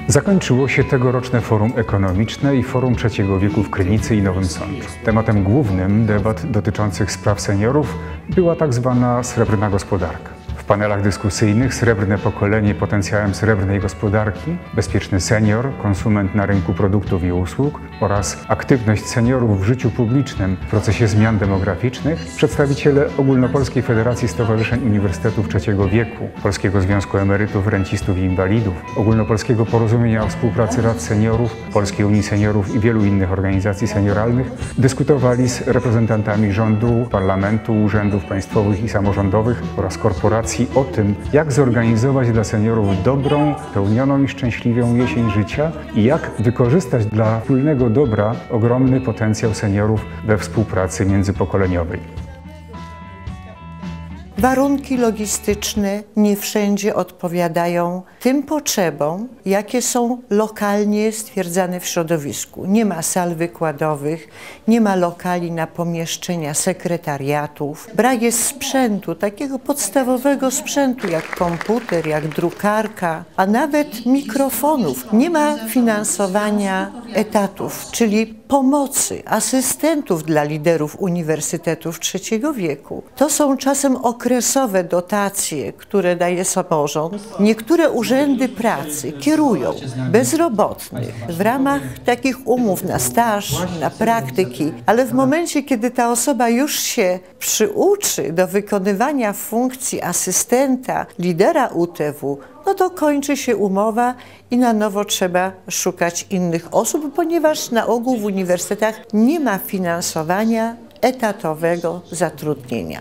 Zakończyło się tegoroczne Forum Ekonomiczne i Forum Trzeciego Wieku w Krynicy i Nowym Sączu. Tematem głównym debat dotyczących spraw seniorów była tak zwana srebrna gospodarka. W panelach dyskusyjnych Srebrne pokolenie potencjałem srebrnej gospodarki, Bezpieczny senior, konsument na rynku produktów i usług oraz aktywność seniorów w życiu publicznym w procesie zmian demograficznych przedstawiciele Ogólnopolskiej Federacji Stowarzyszeń Uniwersytetów Trzeciego Wieku, Polskiego Związku Emerytów, Rencistów i Inwalidów, Ogólnopolskiego Porozumienia o Współpracy Rad Seniorów, Polskiej Unii Seniorów i wielu innych organizacji senioralnych dyskutowali z reprezentantami rządu, parlamentu, urzędów państwowych i samorządowych oraz korporacji o tym, jak zorganizować dla seniorów dobrą, pełnioną i szczęśliwą jesień życia i jak wykorzystać dla wspólnego dobra ogromny potencjał seniorów we współpracy międzypokoleniowej. Warunki logistyczne nie wszędzie odpowiadają tym potrzebom, jakie są lokalnie stwierdzane w środowisku. Nie ma sal wykładowych, nie ma lokali na pomieszczenia sekretariatów. Brak jest sprzętu, takiego podstawowego sprzętu jak komputer, jak drukarka, a nawet mikrofonów. Nie ma finansowania etatów, czyli pomocy, asystentów dla liderów uniwersytetów trzeciego wieku. To są czasem okresowe dotacje, które daje samorząd. Niektóre urzędy pracy kierują bezrobotnych w ramach takich umów na staż, na praktyki, ale w momencie, kiedy ta osoba już się przyuczy do wykonywania funkcji asystenta, lidera UTW, no to kończy się umowa i na nowo trzeba szukać innych osób, ponieważ na ogół w uniwersytetach nie ma finansowania etatowego zatrudnienia.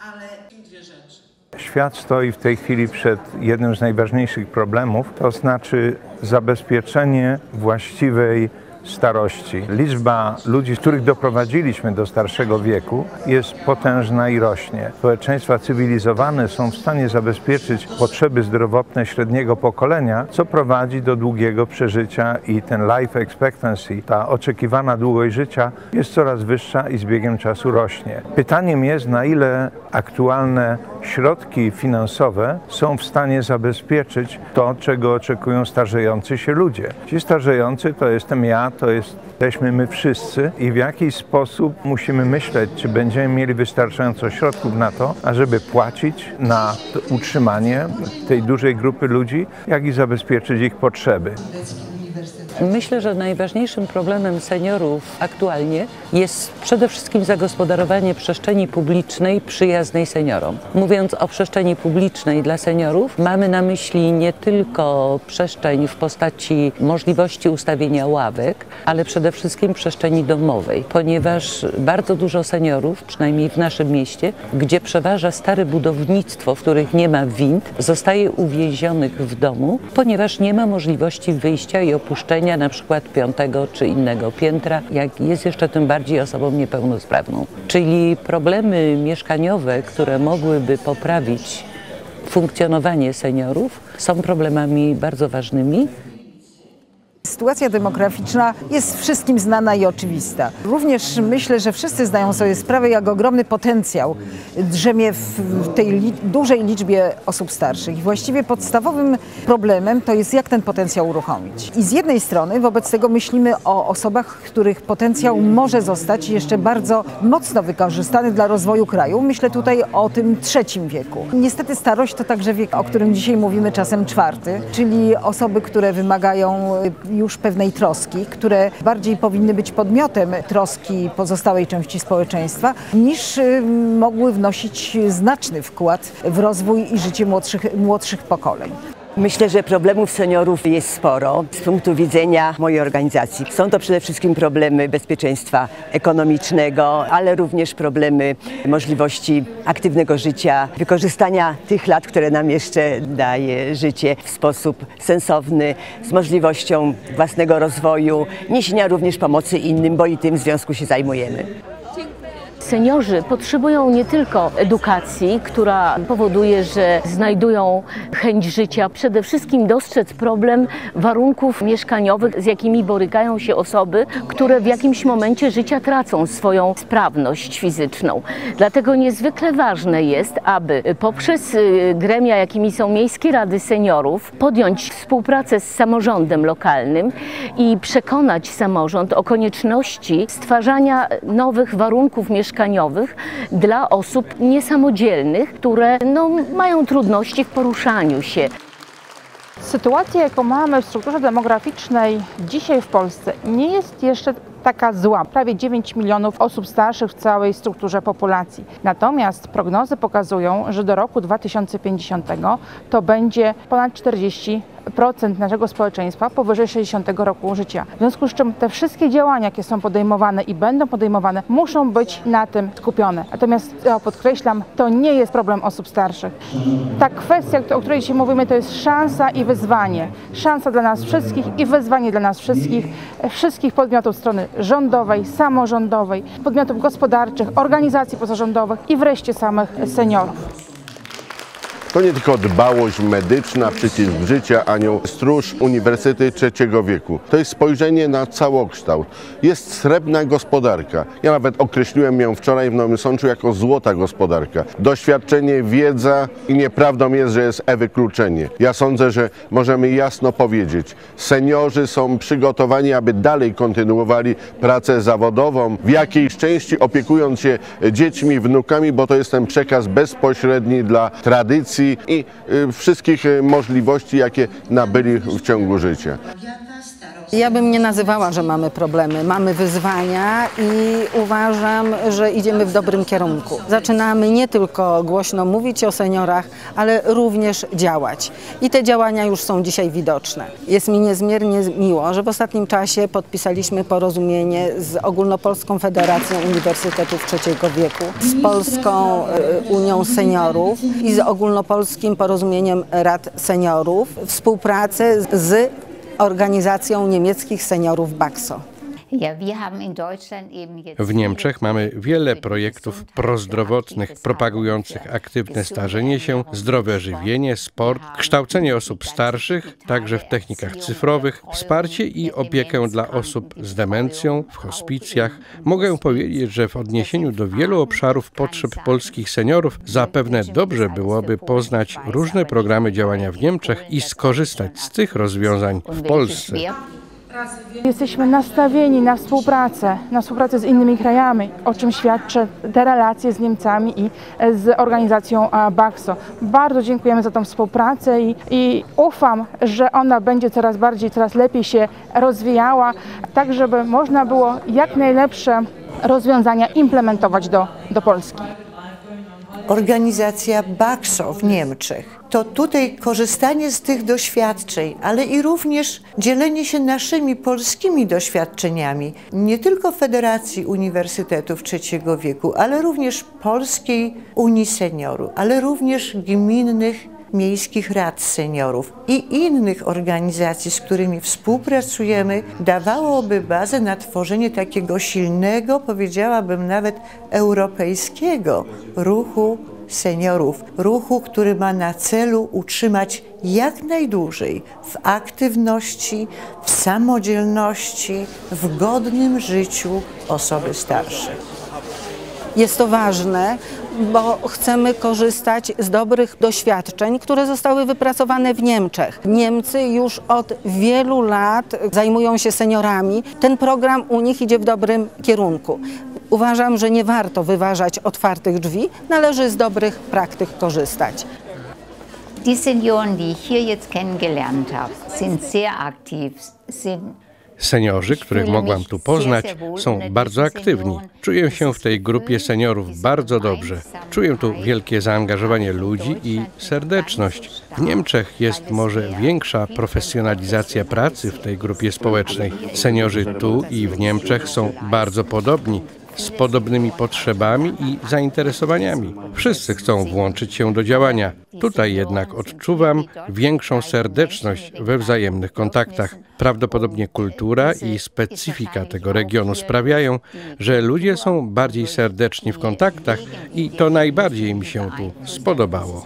Świat stoi w tej chwili przed jednym z najważniejszych problemów, to znaczy zabezpieczenie właściwej starości. Liczba ludzi, których doprowadziliśmy do starszego wieku, jest potężna i rośnie. Społeczeństwa cywilizowane są w stanie zabezpieczyć potrzeby zdrowotne średniego pokolenia, co prowadzi do długiego przeżycia i ten life expectancy, ta oczekiwana długość życia jest coraz wyższa i z biegiem czasu rośnie. Pytaniem jest, na ile aktualne środki finansowe są w stanie zabezpieczyć to, czego oczekują starzejący się ludzie. Ci starzejący to jestem ja, jesteśmy my wszyscy i w jakiś sposób musimy myśleć, czy będziemy mieli wystarczająco środków na to, ażeby płacić na utrzymanie tej dużej grupy ludzi, jak i zabezpieczyć ich potrzeby. Myślę, że najważniejszym problemem seniorów aktualnie jest przede wszystkim zagospodarowanie przestrzeni publicznej przyjaznej seniorom. Mówiąc o przestrzeni publicznej dla seniorów, mamy na myśli nie tylko przestrzeń w postaci możliwości ustawienia ławek, ale przede wszystkim przestrzeni domowej, ponieważ bardzo dużo seniorów, przynajmniej w naszym mieście, gdzie przeważa stare budownictwo, w których nie ma wind, zostaje uwięzionych w domu, ponieważ nie ma możliwości wyjścia i opuszczenia na przykład 5. czy innego piętra, jak jest jeszcze tym bardziej osobą niepełnosprawną. Czyli problemy mieszkaniowe, które mogłyby poprawić funkcjonowanie seniorów, są problemami bardzo ważnymi. Sytuacja demograficzna jest wszystkim znana i oczywista. Również myślę, że wszyscy zdają sobie sprawę, jak ogromny potencjał drzemie w tej dużej liczbie osób starszych. I właściwie podstawowym problemem to jest, jak ten potencjał uruchomić. I z jednej strony wobec tego myślimy o osobach, których potencjał może zostać jeszcze bardzo mocno wykorzystany dla rozwoju kraju. Myślę tutaj o tym trzecim wieku. Niestety starość to także wiek, o którym dzisiaj mówimy czasem czwarty, czyli osoby, które wymagają już pewnej troski, które bardziej powinny być podmiotem troski pozostałej części społeczeństwa, niż mogły wnosić znaczny wkład w rozwój i życie młodszych pokoleń. Myślę, że problemów seniorów jest sporo. Z punktu widzenia mojej organizacji są to przede wszystkim problemy bezpieczeństwa ekonomicznego, ale również problemy możliwości aktywnego życia, wykorzystania tych lat, które nam jeszcze daje życie w sposób sensowny, z możliwością własnego rozwoju, niesienia również pomocy innym, bo i tym w związku się zajmujemy. Seniorzy potrzebują nie tylko edukacji, która powoduje, że znajdują chęć życia, przede wszystkim dostrzec problem warunków mieszkaniowych, z jakimi borykają się osoby, które w jakimś momencie życia tracą swoją sprawność fizyczną. Dlatego niezwykle ważne jest, aby poprzez gremia, jakimi są miejskie rady seniorów, podjąć współpracę z samorządem lokalnym i przekonać samorząd o konieczności stwarzania nowych warunków mieszkaniowych dla osób niesamodzielnych, które mają trudności w poruszaniu się. Sytuacja, jaką mamy w strukturze demograficznej dzisiaj w Polsce, nie jest jeszcze taka zła. Prawie 9 milionów osób starszych w całej strukturze populacji. Natomiast prognozy pokazują, że do roku 2050 to będzie ponad 40% naszego społeczeństwa powyżej 60 roku życia. W związku z czym te wszystkie działania, jakie są podejmowane i będą podejmowane, muszą być na tym skupione. Natomiast ja podkreślam, to nie jest problem osób starszych. Ta kwestia, o której dzisiaj mówimy, to jest szansa i wyzwanie. Szansa dla nas wszystkich i wyzwanie dla nas wszystkich podmiotów strony rządowej, samorządowej, podmiotów gospodarczych, organizacji pozarządowych i wreszcie samych seniorów. To nie tylko dbałość medyczna, przycisk życia, anioł stróż, uniwersytety trzeciego wieku. To jest spojrzenie na całokształt. Jest srebrna gospodarka. Ja nawet określiłem ją wczoraj w Nowym Sączu jako złota gospodarka. Doświadczenie, wiedza i nieprawdą jest, że jest wykluczenie. Ja sądzę, że możemy jasno powiedzieć, seniorzy są przygotowani, aby dalej kontynuowali pracę zawodową, w jakiejś części opiekując się dziećmi, wnukami, bo to jest ten przekaz bezpośredni dla tradycji i wszystkich możliwości, jakie nabyli w ciągu życia. Ja bym nie nazywała, że mamy problemy. Mamy wyzwania i uważam, że idziemy w dobrym kierunku. Zaczynamy nie tylko głośno mówić o seniorach, ale również działać. I te działania już są dzisiaj widoczne. Jest mi niezmiernie miło, że w ostatnim czasie podpisaliśmy porozumienie z Ogólnopolską Federacją Uniwersytetów Trzeciego Wieku, z Polską Unią Seniorów i z Ogólnopolskim Porozumieniem Rad Seniorów. Współpracę z organizacją niemieckich seniorów BAXO. W Niemczech mamy wiele projektów prozdrowotnych, propagujących aktywne starzenie się, zdrowe żywienie, sport, kształcenie osób starszych, także w technikach cyfrowych, wsparcie i opiekę dla osób z demencją w hospicjach. Mogę powiedzieć, że w odniesieniu do wielu obszarów potrzeb polskich seniorów zapewne dobrze byłoby poznać różne programy działania w Niemczech i skorzystać z tych rozwiązań w Polsce. Jesteśmy nastawieni na współpracę z innymi krajami, o czym świadczą te relacje z Niemcami i z organizacją BAXO. Bardzo dziękujemy za tą współpracę i ufam, że ona będzie coraz bardziej, coraz lepiej się rozwijała, tak żeby można było jak najlepsze rozwiązania implementować do Polski. Organizacja BAXO w Niemczech. To tutaj korzystanie z tych doświadczeń, ale i również dzielenie się naszymi polskimi doświadczeniami, nie tylko Federacji Uniwersytetów Trzeciego Wieku, ale również Polskiej Unii Seniorów, ale również gminnych miejskich rad seniorów i innych organizacji, z którymi współpracujemy, dawałoby bazę na tworzenie takiego silnego, powiedziałabym nawet europejskiego ruchu seniorów. Ruchu, który ma na celu utrzymać jak najdłużej w aktywności, w samodzielności, w godnym życiu osoby starsze. Jest to ważne, bo chcemy korzystać z dobrych doświadczeń, które zostały wypracowane w Niemczech. Niemcy już od wielu lat zajmują się seniorami. Ten program u nich idzie w dobrym kierunku. Uważam, że nie warto wyważać otwartych drzwi, należy z dobrych praktyk korzystać. Die Senioren, die ich hier jetzt kennengelernt habe, sind sehr aktiv, Seniorzy, których mogłam tu poznać, są bardzo aktywni. Czuję się w tej grupie seniorów bardzo dobrze. Czuję tu wielkie zaangażowanie ludzi i serdeczność. W Niemczech jest może większa profesjonalizacja pracy w tej grupie społecznej. Seniorzy tu i w Niemczech są bardzo podobni, z podobnymi potrzebami i zainteresowaniami. Wszyscy chcą włączyć się do działania. Tutaj jednak odczuwam większą serdeczność we wzajemnych kontaktach. Prawdopodobnie kultura i specyfika tego regionu sprawiają, że ludzie są bardziej serdeczni w kontaktach i to najbardziej mi się tu spodobało.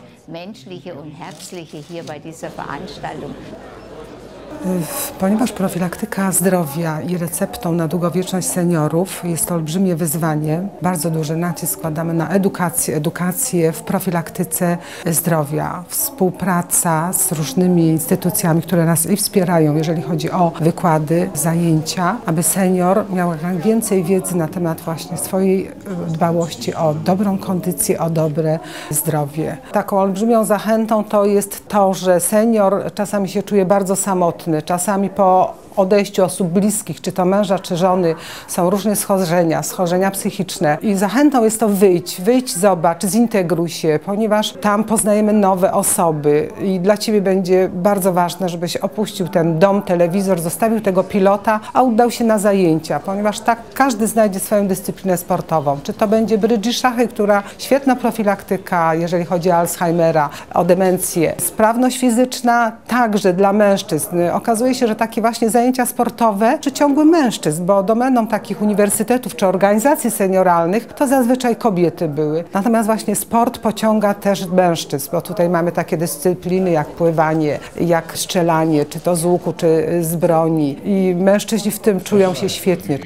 Ponieważ profilaktyka zdrowia i receptą na długowieczność seniorów jest to olbrzymie wyzwanie, bardzo duży nacisk kładamy na edukację w profilaktyce zdrowia. Współpraca z różnymi instytucjami, które nas i wspierają, jeżeli chodzi o wykłady, zajęcia, aby senior miał jak więcej wiedzy na temat właśnie swojej dbałości o dobrą kondycję, o dobre zdrowie. Taką olbrzymią zachętą to jest to, że senior czasami się czuje bardzo samotny. Czasami po odejściu osób bliskich, czy to męża, czy żony, są różne schorzenia psychiczne. I zachętą jest to wyjdź, zobacz, zintegruj się, ponieważ tam poznajemy nowe osoby i dla Ciebie będzie bardzo ważne, żebyś opuścił ten dom, telewizor, zostawił tego pilota, a udał się na zajęcia, ponieważ tak każdy znajdzie swoją dyscyplinę sportową. Czy to będzie brydż i szachy, która świetna profilaktyka, jeżeli chodzi o Alzheimera, o demencję. Sprawność fizyczna także dla mężczyzn. Okazuje się, że takie właśnie zajęcia sportowe przyciągły mężczyzn, bo domeną takich uniwersytetów czy organizacji senioralnych to zazwyczaj kobiety były. Natomiast właśnie sport pociąga też mężczyzn, bo tutaj mamy takie dyscypliny jak pływanie, jak strzelanie, czy to z łuku, czy z broni. I mężczyźni w tym czują się świetnie.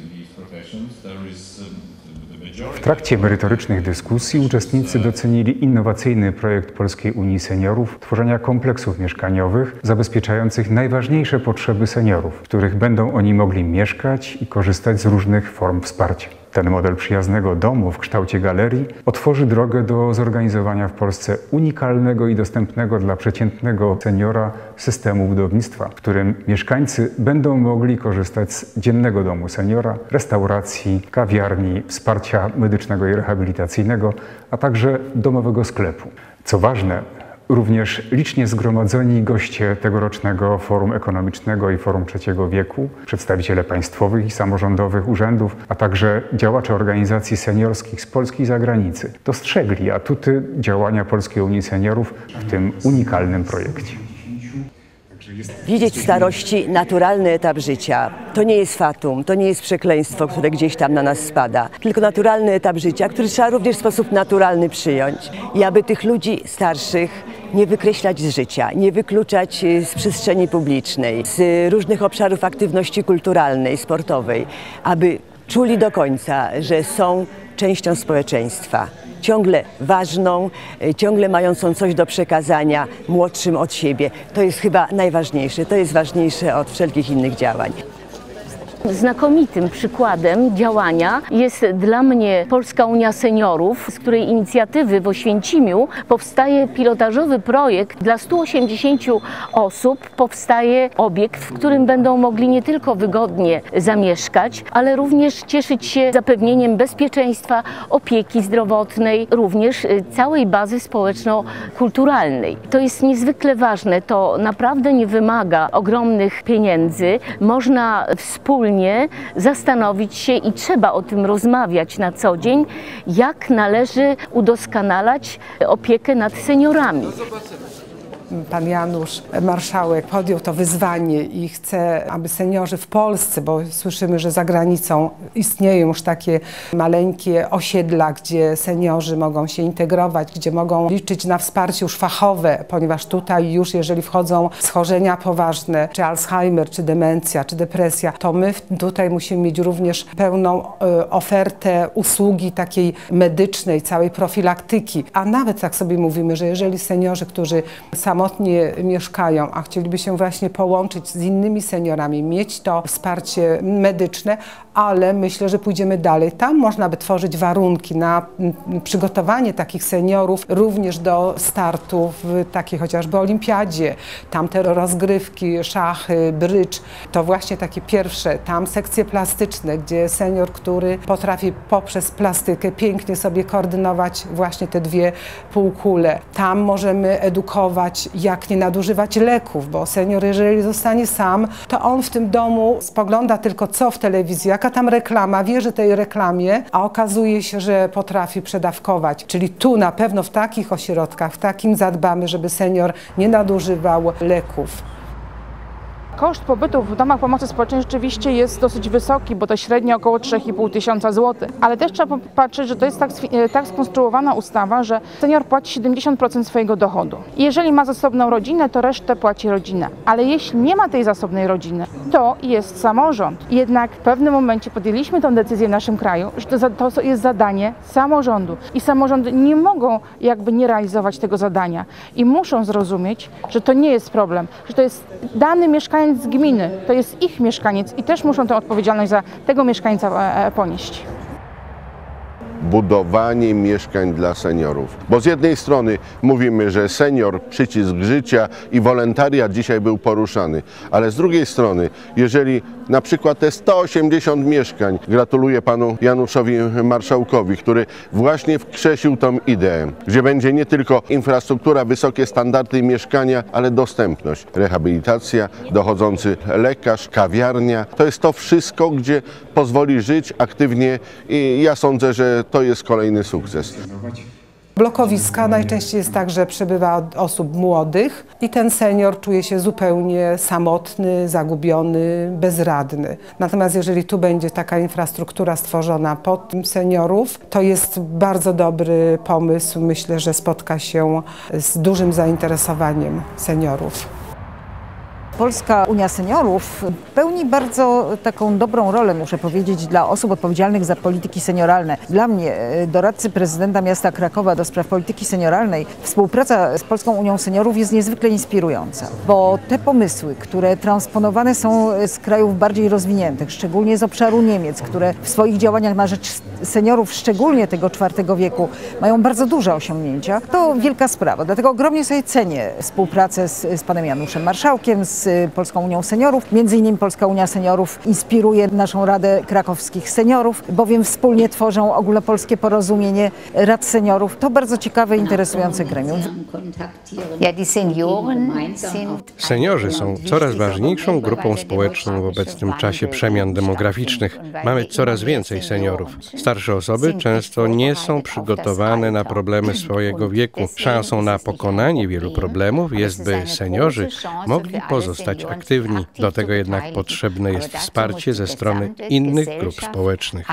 W trakcie merytorycznych dyskusji uczestnicy docenili innowacyjny projekt Polskiej Unii Seniorów tworzenia kompleksów mieszkaniowych zabezpieczających najważniejsze potrzeby seniorów, w których będą oni mogli mieszkać i korzystać z różnych form wsparcia. Ten model przyjaznego domu w kształcie galerii otworzy drogę do zorganizowania w Polsce unikalnego i dostępnego dla przeciętnego seniora systemu budownictwa, w którym mieszkańcy będą mogli korzystać z dziennego domu seniora, restauracji, kawiarni, wsparcia medycznego i rehabilitacyjnego, a także domowego sklepu. Co ważne, również licznie zgromadzeni goście tegorocznego Forum Ekonomicznego i Forum Trzeciego Wieku, przedstawiciele państwowych i samorządowych urzędów, a także działacze organizacji seniorskich z Polski i zagranicy dostrzegli atuty działania Polskiej Unii Seniorów w tym unikalnym projekcie. Widzieć w starości naturalny etap życia. To nie jest fatum, to nie jest przekleństwo, które gdzieś tam na nas spada, tylko naturalny etap życia, który trzeba również w sposób naturalny przyjąć. I aby tych ludzi starszych nie wykreślać z życia, nie wykluczać z przestrzeni publicznej, z różnych obszarów aktywności kulturalnej, sportowej, aby czuli do końca, że są częścią społeczeństwa. Ciągle ważną, ciągle mającą coś do przekazania młodszym od siebie. To jest chyba najważniejsze, to jest ważniejsze od wszelkich innych działań. Znakomitym przykładem działania jest dla mnie Polska Unia Seniorów, z której inicjatywy w Oświęcimiu powstaje pilotażowy projekt dla 180 osób. Powstaje obiekt, w którym będą mogli nie tylko wygodnie zamieszkać, ale również cieszyć się zapewnieniem bezpieczeństwa, opieki zdrowotnej, również całej bazy społeczno-kulturalnej. To jest niezwykle ważne, to naprawdę nie wymaga ogromnych pieniędzy. Można wspólnie zastanowić się i trzeba o tym rozmawiać na co dzień, jak należy udoskonalać opiekę nad seniorami. Pan Janusz, marszałek, podjął to wyzwanie i chce, aby seniorzy w Polsce, bo słyszymy, że za granicą istnieją już takie maleńkie osiedla, gdzie seniorzy mogą się integrować, gdzie mogą liczyć na wsparcie już fachowe, ponieważ tutaj już jeżeli wchodzą schorzenia poważne, czy Alzheimer, czy demencja, czy depresja, to my tutaj musimy mieć również pełną ofertę usługi takiej medycznej, całej profilaktyki. A nawet tak sobie mówimy, że jeżeli seniorzy, którzy samotnie mieszkają, a chcieliby się właśnie połączyć z innymi seniorami, mieć to wsparcie medyczne, ale myślę, że pójdziemy dalej. Tam można by tworzyć warunki na przygotowanie takich seniorów również do startu w takiej chociażby olimpiadzie. Tam te rozgrywki, szachy, brydż, to właśnie takie pierwsze. Tam sekcje plastyczne, gdzie senior, który potrafi poprzez plastykę pięknie sobie koordynować właśnie te dwie półkule. Tam możemy edukować wiedzieć, jak nie nadużywać leków, bo senior, jeżeli zostanie sam, to on w tym domu spogląda tylko co w telewizji, jaka tam reklama, wierzy tej reklamie, a okazuje się, że potrafi przedawkować. Czyli tu na pewno w takich ośrodkach, w takim zadbamy, żeby senior nie nadużywał leków. Koszt pobytu w domach pomocy społecznej rzeczywiście jest dosyć wysoki, bo to średnio około 3500 zł. Ale też trzeba popatrzeć, że to jest tak skonstruowana ustawa, że senior płaci 70% swojego dochodu. I jeżeli ma zasobną rodzinę, to resztę płaci rodzina. Ale jeśli nie ma tej zasobnej rodziny, to jest samorząd. Jednak w pewnym momencie podjęliśmy tę decyzję w naszym kraju, że to jest zadanie samorządu. I samorządy nie mogą jakby nie realizować tego zadania. I muszą zrozumieć, że to nie jest problem, że to jest dany mieszkaniec z gminy, to jest ich mieszkaniec i też muszą tę odpowiedzialność za tego mieszkańca ponieść. Budowanie mieszkań dla seniorów. Bo z jednej strony mówimy, że senior, przycisk życia i wolontariat dzisiaj był poruszany, ale z drugiej strony, jeżeli na przykład te 180 mieszkań, gratuluję panu Januszowi Marszałkowi, który właśnie wkrzesił tą ideę, gdzie będzie nie tylko infrastruktura, wysokie standardy mieszkania, ale dostępność, rehabilitacja, dochodzący lekarz, kawiarnia. To jest to wszystko, gdzie pozwoli żyć aktywnie i ja sądzę, że to jest kolejny sukces. Blokowiska najczęściej jest tak, że przybywa osób młodych i ten senior czuje się zupełnie samotny, zagubiony, bezradny. Natomiast jeżeli tu będzie taka infrastruktura stworzona pod tym seniorów, to jest bardzo dobry pomysł. Myślę, że spotka się z dużym zainteresowaniem seniorów. Polska Unia Seniorów pełni bardzo taką dobrą rolę, muszę powiedzieć, dla osób odpowiedzialnych za polityki senioralne. Dla mnie, doradcy prezydenta miasta Krakowa do spraw polityki senioralnej, współpraca z Polską Unią Seniorów jest niezwykle inspirująca, bo te pomysły, które transponowane są z krajów bardziej rozwiniętych, szczególnie z obszaru Niemiec, które w swoich działaniach na rzecz seniorów, szczególnie tego IV wieku, mają bardzo duże osiągnięcia, to wielka sprawa. Dlatego ogromnie sobie cenię współpracę z panem Januszem Marszałkiem, z Polską Unią Seniorów. Między innymi Polska Unia Seniorów inspiruje naszą Radę Krakowskich Seniorów, bowiem wspólnie tworzą ogólnopolskie porozumienie Rad Seniorów. To bardzo ciekawe i interesujące gremium. Seniorzy są coraz ważniejszą grupą społeczną w obecnym czasie przemian demograficznych. Mamy coraz więcej seniorów. Starsze osoby często nie są przygotowane na problemy swojego wieku. Szansą na pokonanie wielu problemów jest, by seniorzy mogli pozostać aktywni. Do tego jednak potrzebne jest wsparcie ze strony innych grup społecznych.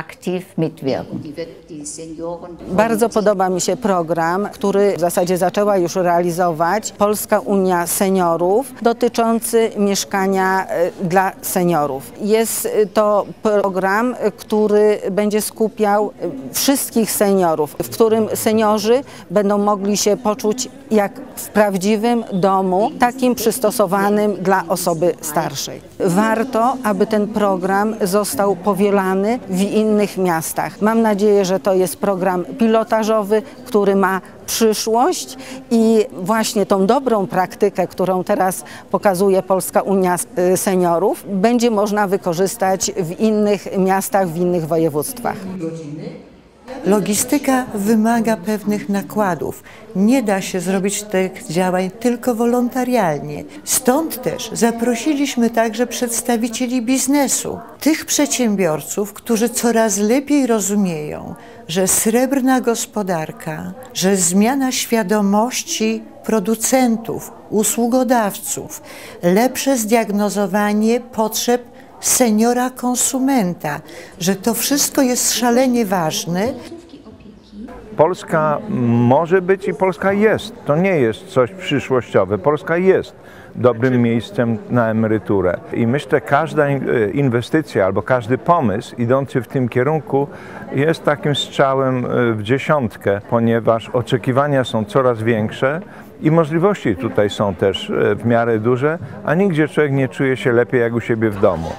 Bardzo podoba mi się program, który w zasadzie zaczęła już realizować Polska Unia Seniorów dotyczący mieszkania dla seniorów. Jest to program, który będzie skupiał wszystkich seniorów, w którym seniorzy będą mogli się poczuć jak w prawdziwym domu, takim przystosowanym dla osoby starszej. Warto, aby ten program został powielany w innych miastach. Mam nadzieję, że to jest program pilotażowy, który ma przyszłość i właśnie tą dobrą praktykę, którą teraz pokazuje Polska Unia Seniorów, będzie można wykorzystać w innych miastach, w innych województwach. Logistyka wymaga pewnych nakładów. Nie da się zrobić tych działań tylko wolontarialnie. Stąd też zaprosiliśmy także przedstawicieli biznesu, tych przedsiębiorców, którzy coraz lepiej rozumieją, że srebrna gospodarka, że zmiana świadomości producentów, usługodawców, lepsze zdiagnozowanie potrzeb seniora konsumenta, że to wszystko jest szalenie ważne. Polska może być i Polska jest. To nie jest coś przyszłościowe. Polska jest dobrym miejscem na emeryturę. I myślę, każda inwestycja albo każdy pomysł idący w tym kierunku jest takim strzałem w dziesiątkę, ponieważ oczekiwania są coraz większe i możliwości tutaj są też w miarę duże, a nigdzie człowiek nie czuje się lepiej jak u siebie w domu.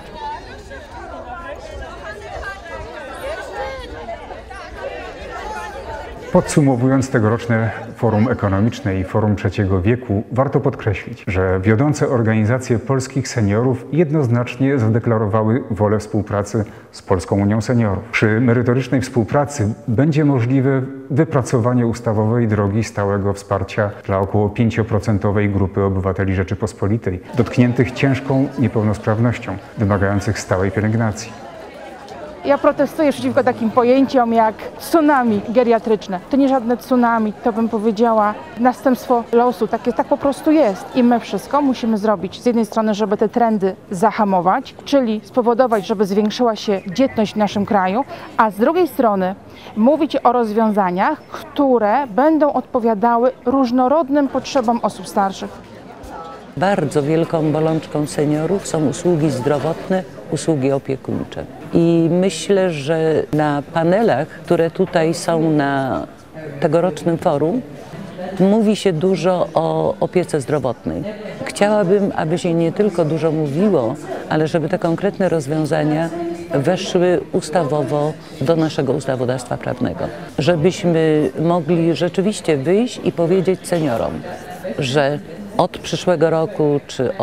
Podsumowując tegoroczne Forum Ekonomiczne i Forum Trzeciego Wieku, warto podkreślić, że wiodące organizacje polskich seniorów jednoznacznie zadeklarowały wolę współpracy z Polską Unią Seniorów. Przy merytorycznej współpracy będzie możliwe wypracowanie ustawowej drogi stałego wsparcia dla około 5% grupy obywateli Rzeczypospolitej, dotkniętych ciężką niepełnosprawnością, wymagających stałej pielęgnacji. Ja protestuję przeciwko takim pojęciom jak tsunami geriatryczne. To nie żadne tsunami, to bym powiedziała następstwo losu. Tak po prostu jest. I my wszystko musimy zrobić z jednej strony, żeby te trendy zahamować, czyli spowodować, żeby zwiększyła się dzietność w naszym kraju, a z drugiej strony mówić o rozwiązaniach, które będą odpowiadały różnorodnym potrzebom osób starszych. Bardzo wielką bolączką seniorów są usługi zdrowotne, usługi opiekuńcze. I myślę, że na panelach, które tutaj są na tegorocznym forum, mówi się dużo o opiece zdrowotnej. Chciałabym, aby się nie tylko dużo mówiło, ale żeby te konkretne rozwiązania weszły ustawowo do naszego ustawodawstwa prawnego. Żebyśmy mogli rzeczywiście wyjść i powiedzieć seniorom, że od przyszłego roku czy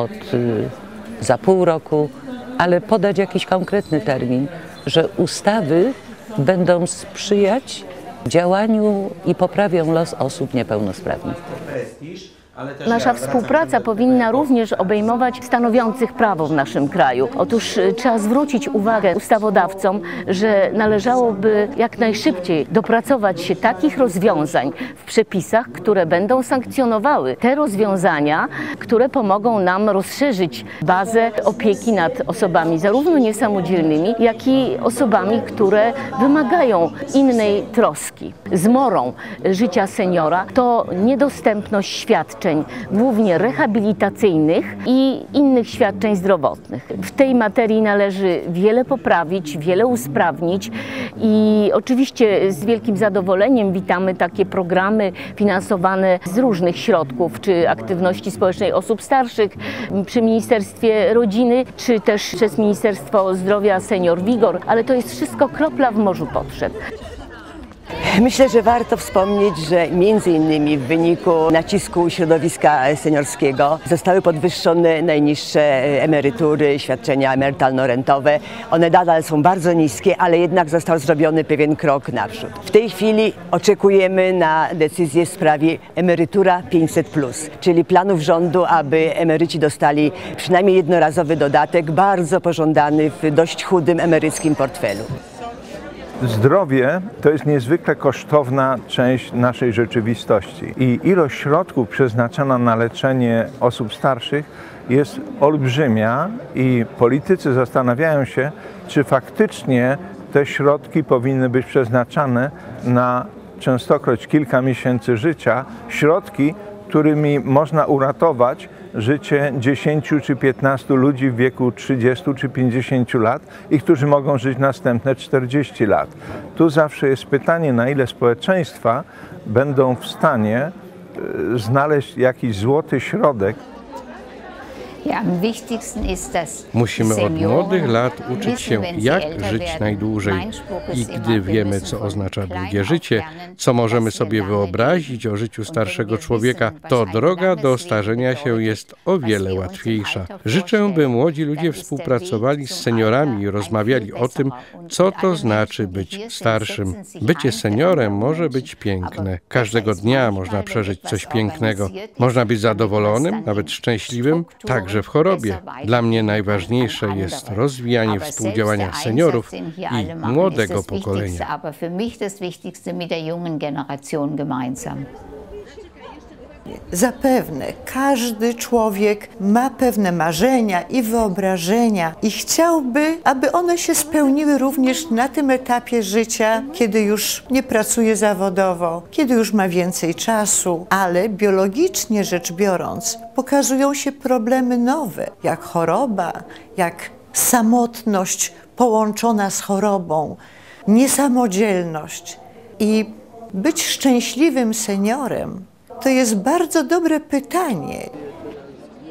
za pół roku, ale podać jakiś konkretny termin, że ustawy będą sprzyjać działaniu i poprawią los osób niepełnosprawnych. Nasza współpraca powinna również obejmować stanowiących prawo w naszym kraju. Otóż trzeba zwrócić uwagę ustawodawcom, że należałoby jak najszybciej dopracować się takich rozwiązań w przepisach, które będą sankcjonowały te rozwiązania, które pomogą nam rozszerzyć bazę opieki nad osobami zarówno niesamodzielnymi, jak i osobami, które wymagają innej troski. Zmorą życia seniora to niedostępność świadczeń, głównie rehabilitacyjnych i innych świadczeń zdrowotnych. W tej materii należy wiele poprawić, wiele usprawnić i oczywiście z wielkim zadowoleniem witamy takie programy finansowane z różnych środków, czy aktywności społecznej osób starszych przy Ministerstwie Rodziny, czy też przez Ministerstwo Zdrowia Senior Vigor, ale to jest wszystko kropla w morzu potrzeb. Myślę, że warto wspomnieć, że między innymi w wyniku nacisku środowiska seniorskiego zostały podwyższone najniższe emerytury, świadczenia emerytalno-rentowe. One nadal są bardzo niskie, ale jednak został zrobiony pewien krok naprzód. W tej chwili oczekujemy na decyzję w sprawie emerytura 500+, czyli planów rządu, aby emeryci dostali przynajmniej jednorazowy dodatek, bardzo pożądany w dość chudym emeryckim portfelu. Zdrowie to jest niezwykle kosztowna część naszej rzeczywistości i ilość środków przeznaczona na leczenie osób starszych jest olbrzymia i politycy zastanawiają się, czy faktycznie te środki powinny być przeznaczane na częstokroć kilka miesięcy życia, środki, którymi można uratować życie 10 czy 15 ludzi w wieku 30 czy 50 lat i którzy mogą żyć następne 40 lat. Tu zawsze jest pytanie, na ile społeczeństwa będą w stanie znaleźć jakiś złoty środek. Musimy od młodych lat uczyć się, jak żyć najdłużej. I gdy wiemy, co oznacza długie życie, co możemy sobie wyobrazić o życiu starszego człowieka, to droga do starzenia się jest o wiele łatwiejsza. Życzę, by młodzi ludzie współpracowali z seniorami i rozmawiali o tym, co to znaczy być starszym. Bycie seniorem może być piękne. Każdego dnia można przeżyć coś pięknego. Można być zadowolonym, nawet szczęśliwym, także w chorobie. Dla mnie najważniejsze jest rozwijanie współdziałania seniorów i młodego pokolenia. Zapewne każdy człowiek ma pewne marzenia i wyobrażenia i chciałby, aby one się spełniły również na tym etapie życia, kiedy już nie pracuje zawodowo, kiedy już ma więcej czasu, ale biologicznie rzecz biorąc pokazują się problemy nowe, jak choroba, jak samotność połączona z chorobą, niesamodzielność. I być szczęśliwym seniorem to jest bardzo dobre pytanie.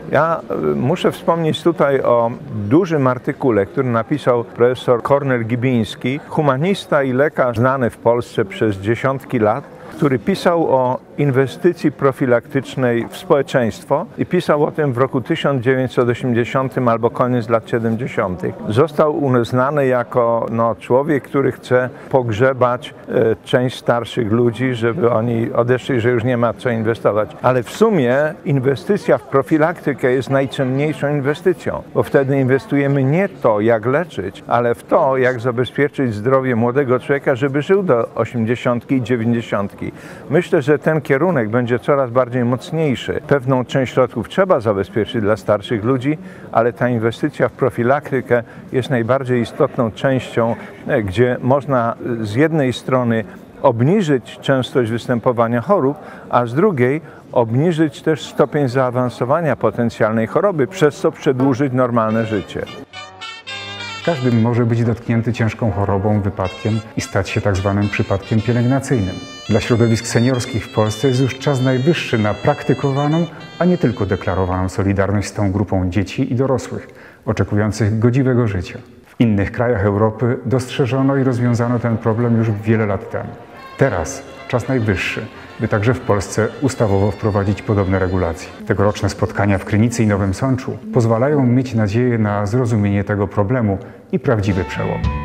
Ja muszę wspomnieć tutaj o dużym artykule, który napisał profesor Kornel Gibiński, humanista i lekarz znany w Polsce przez dziesiątki lat, który pisał o inwestycji profilaktycznej w społeczeństwo i pisał o tym w roku 1980 albo koniec lat 70. Został uznany jako człowiek, który chce pogrzebać część starszych ludzi, żeby oni odeszli, że już nie ma co inwestować. Ale w sumie inwestycja w profilaktykę jest najcenniejszą inwestycją, bo wtedy inwestujemy nie to, jak leczyć, ale w to, jak zabezpieczyć zdrowie młodego człowieka, żeby żył do 80 i 90. Myślę, że ten kierunek będzie coraz bardziej mocniejszy. Pewną część środków trzeba zabezpieczyć dla starszych ludzi, ale ta inwestycja w profilaktykę jest najbardziej istotną częścią, gdzie można z jednej strony obniżyć częstość występowania chorób, a z drugiej obniżyć też stopień zaawansowania potencjalnej choroby, przez co przedłużyć normalne życie. Każdy może być dotknięty ciężką chorobą, wypadkiem i stać się tak zwanym przypadkiem pielęgnacyjnym. Dla środowisk seniorskich w Polsce jest już czas najwyższy na praktykowaną, a nie tylko deklarowaną solidarność z tą grupą dzieci i dorosłych, oczekujących godziwego życia. W innych krajach Europy dostrzeżono i rozwiązano ten problem już wiele lat temu. Teraz czas najwyższy, by także w Polsce ustawowo wprowadzić podobne regulacje. Tegoroczne spotkania w Krynicy i Nowym Sączu pozwalają mieć nadzieję na zrozumienie tego problemu i prawdziwy przełom.